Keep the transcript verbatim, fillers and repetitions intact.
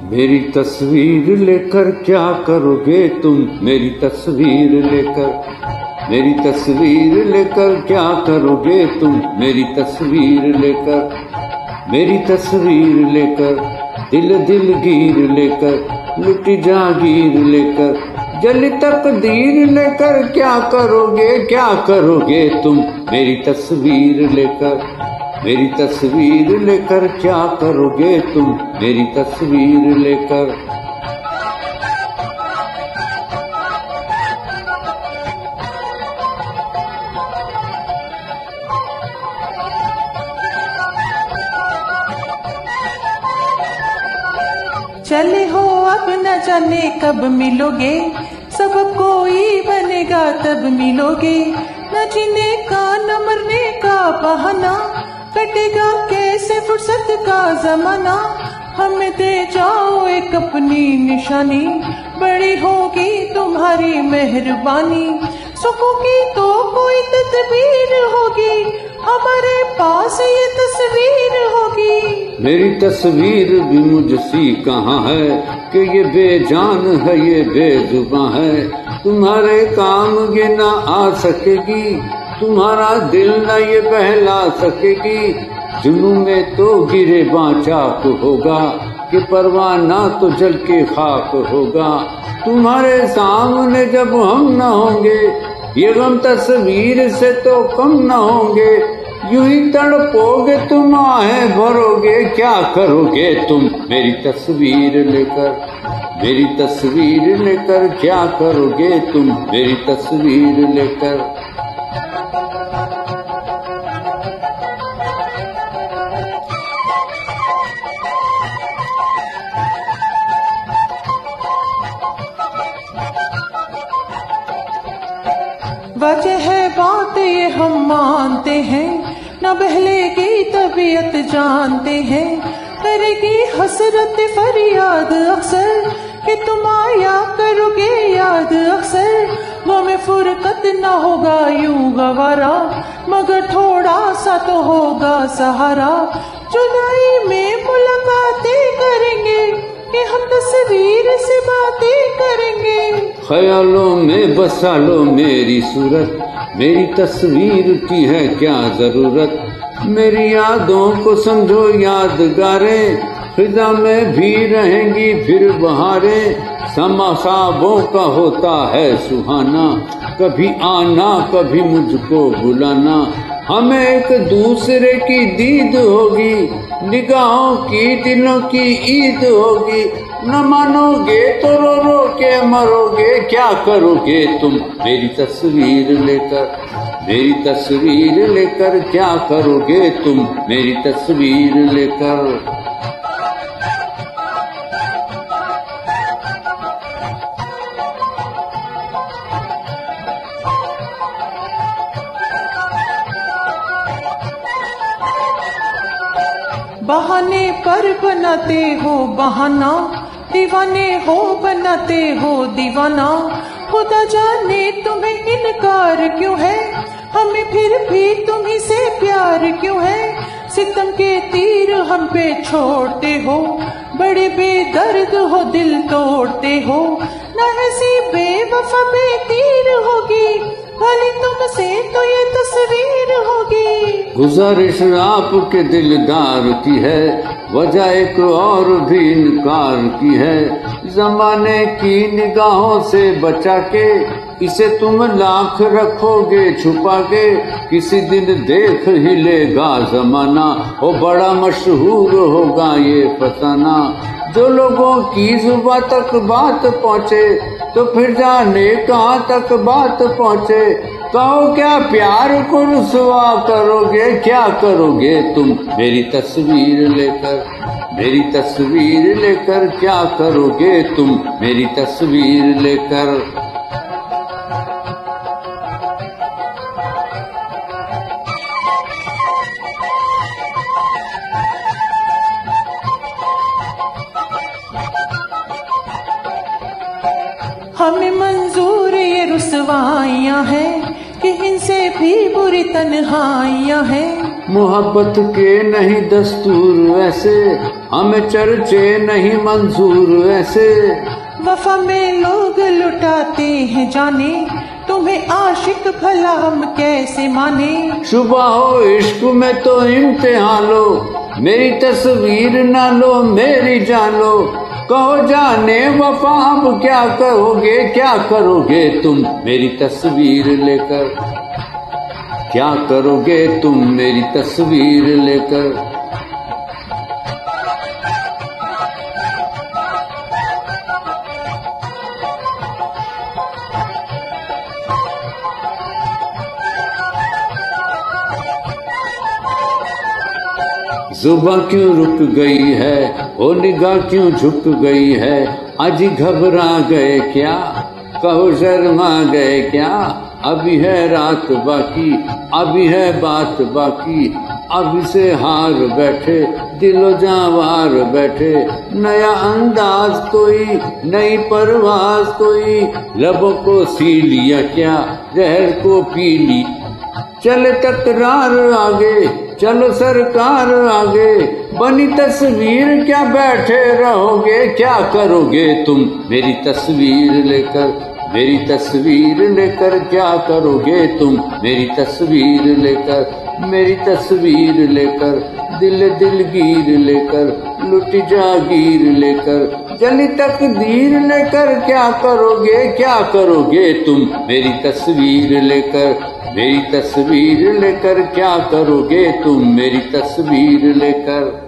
मेरी तस्वीर लेकर क्या करोगे तुम, मेरी तस्वीर लेकर, मेरी तस्वीर लेकर क्या करोगे तुम, मेरी तस्वीर लेकर, मेरी तस्वीर लेकर, दिल दिल गिर लेकर, लुटी जागीर लेकर, जल तकदीर लेकर क्या करोगे, क्या करोगे तुम, मेरी तस्वीर लेकर, मेरी तस्वीर लेकर क्या करोगे तुम, मेरी तस्वीर लेकर। चले हो अब न जाने कब मिलोगे, सब कोई बनेगा तब मिलोगे, न जीने का न मरने का बहाना, कटेगा कैसे फुर्सत का जमाना, हमें दे जाओ एक अपनी निशानी, बड़ी होगी तुम्हारी मेहरबानी, सुखों की तो कोई तदबीर होगी, हमारे पास ये तस्वीर होगी। मेरी तस्वीर भी मुझसी कहाँ है कि ये बेजान है ये बेजुबां है, तुम्हारे काम ये ना आ सकेगी, तुम्हारा दिल न ये बहला सकेगी, जुनून में तो गिरे बाचाक होगा कि परवाना तो जल के खाक होगा, तुम्हारे सामने जब हम न होंगे ये गम तस्वीर से तो कम न होंगे, यूं ही तड़पोगे तुम आहें भरोगे, क्या करोगे तुम, मेरी तस्वीर लेकर, मेरी तस्वीर लेकर क्या करोगे तुम, मेरी तस्वीर लेकर। वजह है बात ये हम मानते हैं, न बहलेगी तबीयत जानते हैं, करेगी हसरत फरियाद अक्सर कि तुम आया करोगे याद अक्सर, गम फुरकत न होगा यूं गवारा, मगर थोड़ा सा तो होगा सहारा, जुदाई में मुलाकातें करेंगे कि हम तस्वीर से बातें करेंगे, ख्यालों में बसा लो मेरी सूरत, मेरी तस्वीर की है क्या जरूरत, मेरी यादों को समझो यादगारें, फिजा में भी रहेंगी फिर बहारें, समा ख्वाबों का होता है सुहाना, कभी आना कभी मुझको बुलाना, हमें एक दूसरे की दीद होगी, निगाहों की दिलों की ईद होगी, न मानोगे तो रो रो के मरोगे, क्या करोगे तुम, मेरी तस्वीर लेकर, मेरी तस्वीर लेकर क्या करोगे तुम, मेरी तस्वीर लेकर। बहाने पर बनाते हो बहाना, दीवाने हो बनाते हो दीवाना, खुदा जाने तुम्हें इनकार क्यों है, हमें फिर भी तुम्ही से प्यार क्यों है, सितम के तीर हम पे छोड़ते हो, बड़े बेदर्द हो दिल तोड़ते हो, न ऐसी बेवफा बेतीर होगी, भले तुमसे तो ये तस्वीर होगी। गुजारिश आपके दिलदार की है, वजह एक और भी इनकार की है, जमाने की निगाहों से बचा के इसे तुम लाख रखोगे छुपा के, किसी दिन देख ही लेगा जमाना, वो बड़ा मशहूर होगा ये फसाना, जो लोगों की जुबां तक बात पहुँचे तो फिर जाने कहाँ तक बात पहुँचे, कहो क्या प्यार को रुसवा करोगे, क्या करोगे तुम, मेरी तस्वीर लेकर, मेरी तस्वीर लेकर क्या करोगे तुम, मेरी तस्वीर लेकर। हमें मंजूर ये रुसवाइयाँ हैं कि इनसे भी बुरी तन्हाइयाँ हैं, मोहब्बत के नहीं दस्तूर ऐसे, हमें चर्चे नहीं मंजूर ऐसे। वफा में लोग लुटाते हैं जाने, तुम्हें आशिक भला हम कैसे माने। शुबा हो इश्क में तो इम्तिहान लो, मेरी तस्वीर ना लो मेरी जान लो। कहो जाने वफा अब क्या करोगे, क्या करोगे तुम मेरी तस्वीर लेकर, क्या करोगे तुम मेरी तस्वीर लेकर। जुबां क्यों रुक गई है, ओ निगाह क्यों झुक गई है। आज घबरा गए क्या, कहो शर्मा गए क्या। अभी है रात बाकी, अभी है बात बाकी। अभी से हार बैठे दिलो जावार बैठे। नया अंदाज कोई, नई परवाज कोई। लबों को सी लिया क्या, जहर को पी ली। चले तकरार आगे, चलो सरकार आगे। बनी तस्वीर क्या बैठे रहोगे, क्या करोगे तुम मेरी तस्वीर लेकर, मेरी तस्वीर लेकर। क्या करोगे तुम मेरी तस्वीर लेकर, मेरी तस्वीर लेकर। दिल दिलगीर लेकर, लुट जागीर लेकर। जली तकदीर लेकर क्या करोगे, क्या करोगे तुम मेरी तस्वीर लेकर, मेरी तस्वीर लेकर। क्या करोगे तुम मेरी तस्वीर लेकर।